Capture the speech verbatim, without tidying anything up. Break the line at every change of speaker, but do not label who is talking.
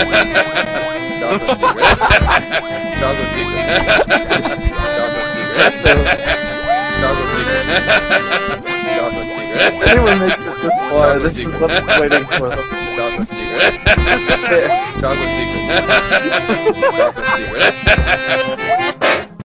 Chocolate secret. Chocolate secret. Chocolate secret.
That's it.
Chocolate secret. Chocolate secret.
If anyone makes it this far, this is what I'm waiting for them.
Chocolate secret. Chocolate secret. Chocolate secret.